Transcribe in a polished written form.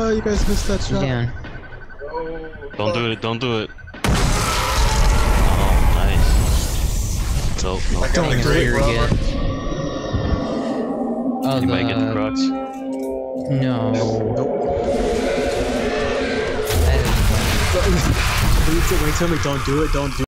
You guys missed that shot. Down. Don't do it, don't do it. Oh, nice. Nope, nope. I don't Dang, do it, very bro. good. Oh, You might get the crux. No. When you tell me don't do it, don't do it.